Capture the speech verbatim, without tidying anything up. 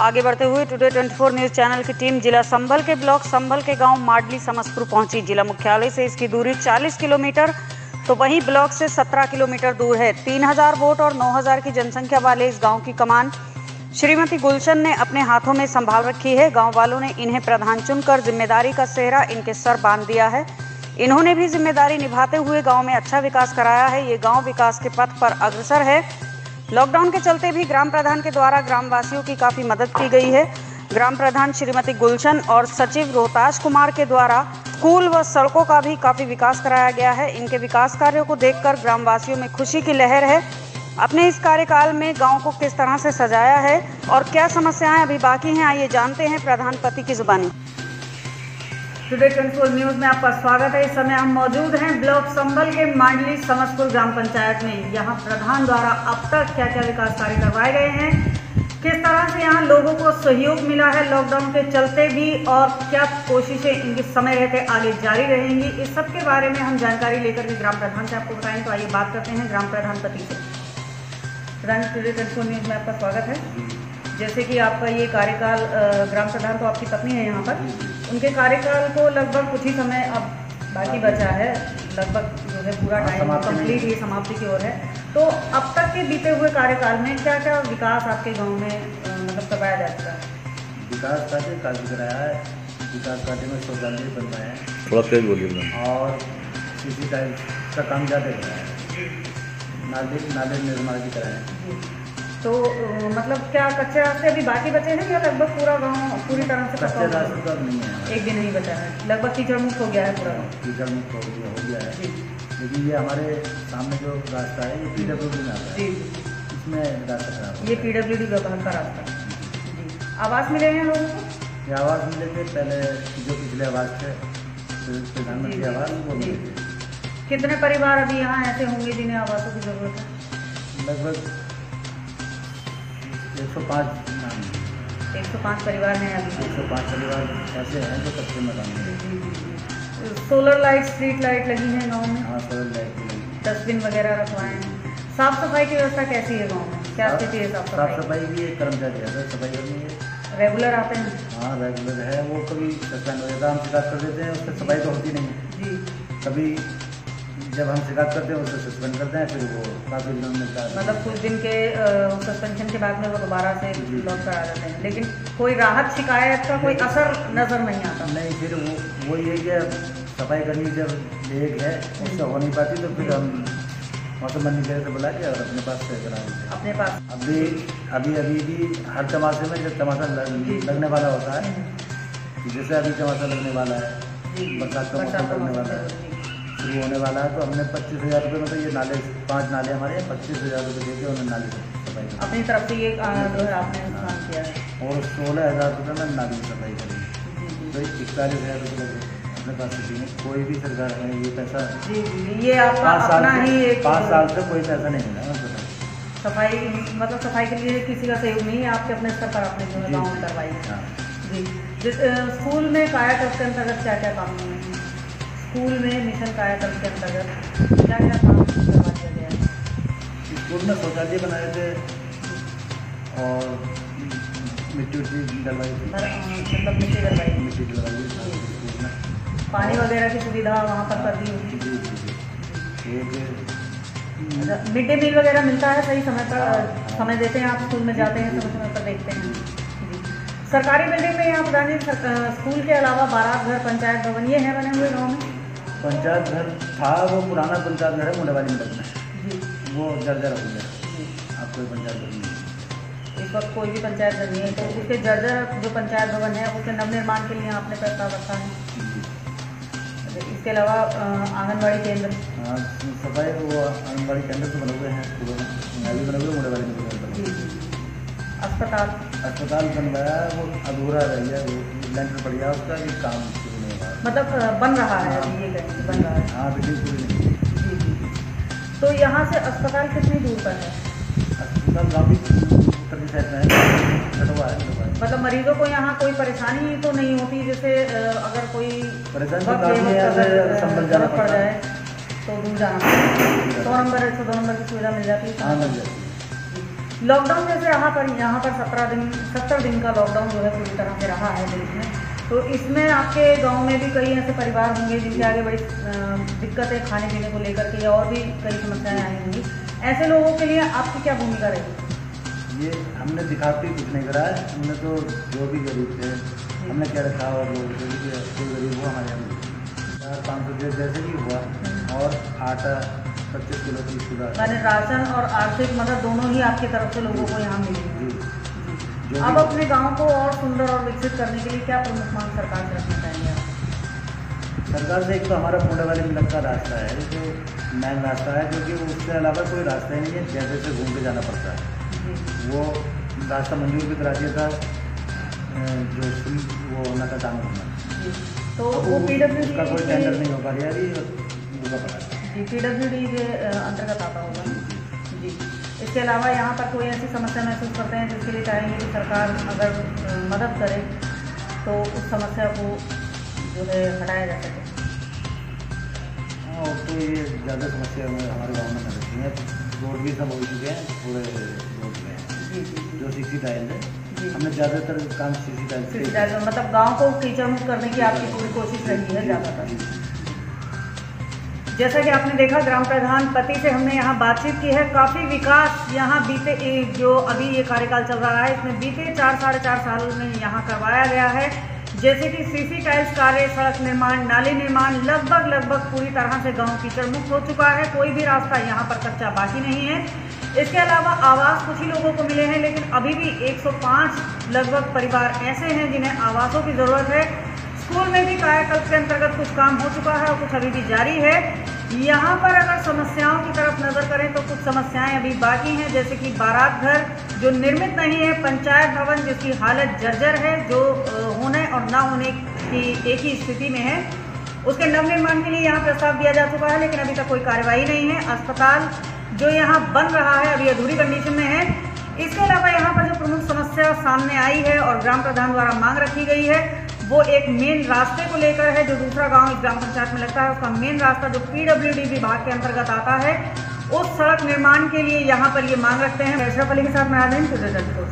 आगे बढ़ते हुए टुडे चौबीस न्यूज़ चैनल की टीम जिला संभल के ब्लॉक संभल के गांव माडली समसपुर पहुंची। जिला मुख्यालय से इसकी दूरी चालीस किलोमीटर तो वहीं ब्लॉक से सत्रह किलोमीटर दूर है। तीन हज़ार वोट और नौ हज़ार की जनसंख्या वाले इस गांव की कमान श्रीमती गुलशन ने अपने हाथों में संभाल रखी है। गांव वालों ने इन्हें प्रधान चुनकर जिम्मेदारी का सेहरा इनके सर बांध दिया है। इन्होंने भी जिम्मेदारी निभाते हुए गांव में अच्छा विकास कराया है। ये गांव विकास के पथ पर अग्रसर है। लॉकडाउन के चलते भी ग्राम प्रधान के द्वारा ग्रामवासियों की काफ़ी मदद की गई है। ग्राम प्रधान श्रीमती गुलशन और सचिव रोहताश कुमार के द्वारा स्कूल व सड़कों का भी काफ़ी विकास कराया गया है। इनके विकास कार्यों को देखकर ग्रामवासियों में खुशी की लहर है। अपने इस कार्यकाल में गांव को किस तरह से सजाया है और क्या समस्याएं अभी बाकी हैं, आइए जानते हैं प्रधान पति की जुबानी। टुडे चौबीस न्यूज़ में आपका स्वागत है। इस समय हम मौजूद हैं ब्लॉक संभल के माडली समसपुर ग्राम पंचायत में। यहाँ प्रधान द्वारा अब तक क्या क्या विकास कार्य करवाए गए हैं, किस तरह से यहाँ लोगों को सहयोग मिला है लॉकडाउन के चलते भी, और क्या कोशिशें इनके समय रहते आगे जारी रहेंगी, इस सब के बारे में हम जानकारी लेकर के ग्राम प्रधान से आपको बताएंगे। तो आइए बात करते हैं ग्राम प्रधान पति से। प्रधान टुडे चौबीस न्यूज़ में आपका स्वागत है। जैसे कि आपका ये कार्यकाल, ग्राम प्रधान तो आपकी पत्नी है यहाँ पर, उनके कार्यकाल को लगभग कुछ ही समय अब बाकी बचा है, लगभग जो है पूरा टाइम कंप्लीट ही समाप्ति की ओर है। तो अब तक के बीते हुए कार्यकाल में क्या क्या विकास आपके गांव में मतलब करवाया जा चुका है? विकास कार्य काफ़ी कराया है। विकास कार्य में शौचालय बनवाए हैं, थोड़ा तेज बोलिए, और सीसी टाइल का काम ज़्यादा कराया है। नाले नाले निर्माण भी कराए हैं। तो मतलब क्या कच्चे रास्ते अभी बाकी बचे हैं या लगभग पूरा गांव पूरी तरह से कच्चे रास्ते तो अब नहीं है, एक दिन नहीं बचा है, लगभग कीचड़ मुक्त हो गया है पूरा गाँव? कीचड़ मुक्त हो गया हो गया है। लेकिन ये हमारे सामने जो रास्ता है ये पी डब्ल्यू डी में आता है, इसमें रास्ता खराब है। ये पी डब्ल्यू डी विभाग का रास्ता जी। आवास मिले हैं लोगों को? ये आवास मिले थे पहले, जो पिछले आवास थे प्रधानमंत्री आवास, वो मिले थे। कितने परिवार अभी यहाँ ऐसे होंगे जिन्हें आवासों की जरूरत है? लगभग एक सौ पाँच एक सौ पाँच परिवार हैं अभी। एक सौ पाँच परिवार ऐसे हैं जो कच्चे मकान में। सोलर लाइट, स्ट्रीट लाइट लगी हैं गांव में? हाँ, सोलर लाइट लगी। डस्टबिन वगैरह रखवाए हैं। साफ सफाई की व्यवस्था कैसी है गांव में, क्या स्थिति है साफ सफाई? साफ सफाई भी एक कर्मचारी है, सफाई करनी है। रेगुलर आते हैं? हाँ, रेगुलर है। वो कभी सस्पेंड हो जाता है, हम शिकायत कर देते हैं, उससे सफाई तो होती नहीं है जी। कभी जब हम शिकायत करते हैं उससे सस्पेंड करते हैं, फिर वो काफ़ी दिनों मिलता है, मतलब कुछ दिन के सस्पेंशन के बाद में वो दोबारा से लॉक करा देते हैं, लेकिन कोई राहत शिकायत का कोई असर नज़र नहीं आता? नहीं, फिर वो वही है कि सफाई करनी जब एक है उससे हो नहीं पाती, तो फिर हम मौसम बंदी से बुला के और अपने पास से कराएंगे। अपने पास अभी अभी अभी भी हर चमासे में जब चमासा लगने वाला होता है, जैसे अभी चमासा लगने वाला है, बरसात का मौसम लगने वाला है, शुरू होने वाला है, तो हमने पच्चीस हज़ार रुपये में, तो ये नाले पांच नाले हमारे हैं, पच्चीस हज़ार रुपये देके उन्हें नाले सफाई करी अपनी तरफ से ये जो है आपने काम किया है। और सोलह हज़ार रुपये में नाले की सफाई करी, तो इकतालीस हज़ार रुपये लगे अपने पास से। कोई भी सरकार है ये पैसा जी जी, ये आपका पाँच साल अपना ही एक पाँच साल से कोई पैसा नहीं मिला है सफाई, मतलब सफाई के लिए किसी का सहयोग नहीं है, आपके अपने स्तर पर आपने जो है गाँव में करवाई है जी। जिस स्कूल में कायाकल्प के अंतर्गत क्या क्या काम हुए हैं? स्कूल में मिशन कायाकल्प के अंतर्गत क्या क्या काम करवा दिया गया है? स्कूल में शौचालय बनाए थे और मिट्टी उट्टी डलवाई थी, मतलब मिट्टी डलवाई, मिट्टी डलवाई स्कूल में। पानी वगैरह की सुविधा वहाँ पर कर दी होगी? अच्छा, मिड डे मील वगैरह मिलता है सही समय पर? समय देते हैं आप? स्कूल में जाते हैं, समय समय पर देखते हैं जी। सरकारी बिल्डिंग में यहाँ प्रधान स्कूल के अलावा बारात घर, पंचायत भवन ये है बने हुए गाँव में? पंचायत घर था, वो पुराना पंचायत घर है मुंडेवाली मंडल में जी, वो जर्जर हो गया। आप कोई पंचायत घर नहीं है इस वक्त, कोई भी पंचायत घर नहीं है, तो उसके जर्जर जो पंचायत भवन है उसके नवनिर्माण के लिए आपने प्रस्ताव रखा है? इसके अलावा आंगनबाड़ी केंद्र? हाँ, सफाई वो आंगनबाड़ी केंद्र तो बने हुए हैं स्कूलों में, यहाँ भी बने हुए मुंडेवाली मंडल में। अस्पताल अस्पताल बनवाया, वो अधूरा रह गया, वो लेंटर पड़ गया उसका, ये काम शुरू नहीं हुआ, मतलब बन रहा है अभी, ये कहेंगे बन रहा है? हाँ, बिल्कुल पूरी नहीं जी जी। तो यहाँ से अस्पताल कितनी दूर पर है? अस्पताल गाँव की उत्तर की साइड में है, कटवा है। मतलब मरीजों को यहाँ कोई परेशानी तो नहीं होती, जैसे अगर कोई परेशानी तो काफ़ी है, संभल जाना पड़ जाए तो दूर जाना पड़ता है, सौ नंबर एक सौ दो नंबर की सुविधा मिल जाती है? हाँ, मिल जाती है। लॉकडाउन जैसे यहाँ पर यहाँ पर सत्रह दिन सत्तर दिन का लॉकडाउन जो है पूरी तरह से रहा है देश में, तो इसमें आपके गांव में भी कई ऐसे परिवार होंगे जिनके आगे बड़ी दिक्कतें खाने पीने को लेकर के और भी कई समस्याएं आई होंगी। ऐसे लोगों के लिए आपकी क्या भूमिका रहेगी? ये हमने दिखावटी कुछ नहीं करा है, हमने तो जो भी गरीब थे हमने क्या रखा और लोगों से भी कोई गरीब हुआ हमारे यहाँ चार पाँच सौ जैसे भी हुआ, और आटा पच्चीस किलो तीस किलो, यानी राशन और आर्थिक मदद दोनों ही आपकी तरफ से लोगों को यहाँ मिलेगी। जी। अब अपने गांव को और सुंदर और विकसित करने के लिए क्या प्रमुख मांग सरकार से रखना चाहेंगे आप? सरकार से एक तो हमारा पुणे वाली मिलक का रास्ता है जो मेन रास्ता है, क्योंकि उसके अलावा कोई रास्ता ही नहीं है, जैसे से घूम के जाना पड़ता है। वो रास्ता मंजूर भी करा दिया था जो वो होना था दाम होना, तो वो पीडब्ल्यू का कोई टेंडर नहीं हो पा रहा है जी, पीडब्ल्यूडी के अंतर्गत आता होगा जी। इसके अलावा यहाँ पर कोई ऐसी समस्या महसूस करते हैं जिसके लिए चाहेंगे कि सरकार अगर मदद करे तो उस समस्या को जो है हटाया जा सके? हाँ, तो ये ज़्यादा समस्या हमारे गांव में नहीं रहती है, रोड भी सब हो चुके हैं, थोड़े रोड में जी जी जो सीसी टाइल है, हमने ज़्यादातर काम सीसी टाइल सीसी टाइल मतलब गाँव को कीचड़ मुक्त करने की आपकी पूरी कोशिश रही है ज़्यादातर। जैसा कि आपने देखा ग्राम प्रधान पति से हमने यहाँ बातचीत की है। काफ़ी विकास यहाँ बीते जो अभी ये कार्यकाल चल रहा है इसमें बीते चार साढ़े चार साल में यहाँ करवाया गया है, जैसे कि सीसी टाइल्स कार्य, सड़क निर्माण, नाली निर्माण लगभग लगभग पूरी तरह से गांव कीचड़ मुक्त हो चुका है। कोई भी रास्ता यहाँ पर कच्चा बाकी नहीं है। इसके अलावा आवास कुछ ही लोगों को मिले हैं, लेकिन अभी भी एक सौ पाँच लगभग परिवार ऐसे हैं जिन्हें आवासों की ज़रूरत है। स्कूल में भी कायाकल्प के अंतर्गत कुछ काम हो चुका है और कुछ अभी भी जारी है। यहाँ पर अगर समस्याओं की तरफ नज़र करें तो कुछ समस्याएं अभी बाकी हैं, जैसे कि बारात घर जो निर्मित नहीं है, पंचायत भवन जिसकी हालत जर्जर है, जो होने और ना होने की एक ही स्थिति में है, उसके नवनिर्माण के लिए यहाँ प्रस्ताव दिया जा चुका है, लेकिन अभी तक कोई कार्रवाई नहीं है। अस्पताल जो यहाँ बन रहा है अभी अधूरी कंडीशन में है। इसके अलावा यहाँ पर जो प्रमुख समस्या सामने आई है और ग्राम प्रधान द्वारा मांग रखी गई है वो एक मेन रास्ते को लेकर है, जो दूसरा गांव इस ग्राम पंचायत में लगता है। उसका मेन रास्ता जो पीडब्ल्यूडी विभाग के अंतर्गत आता है, उस सड़क निर्माण के लिए यहाँ पर ये मांग रखते हैं। अशरफ अली के साथ मैं आ